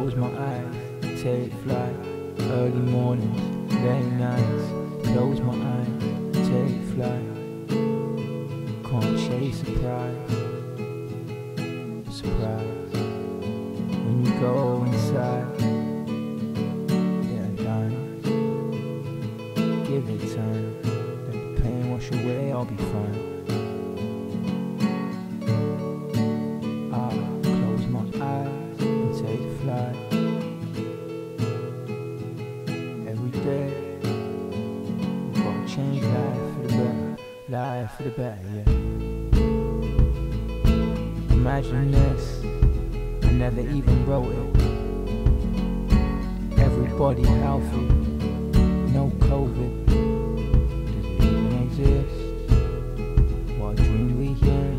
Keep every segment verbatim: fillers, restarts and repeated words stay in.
Close my eyes, take flight. Early mornings, late nights. Close my eyes, take flight. Can't chase surprise. Surprise. When you go inside, yeah, done. Give it time. Let the pain wash away, I'll be fine. I'll close my eyes and take flight. Every day, we've got to change life for the better. Life for the better, yeah. Imagine this, I never even wrote it. Everybody healthy, no COVID. Does it even exist? What dream we hear?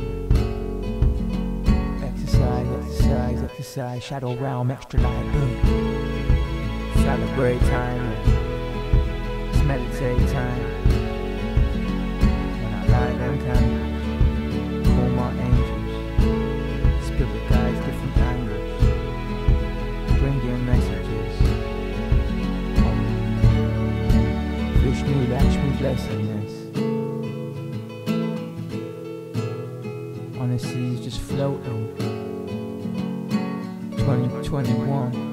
Exercise, exercise, exercise. Shadow realm, extra light, boom. Celebrate time, it's meditate time. When I light them candles, call my angels. Spirit guides different angles, bring in messages. Um, Vishnu, Lakshmi, blessing this. Honestly, it's just floating. twenty twenty-one.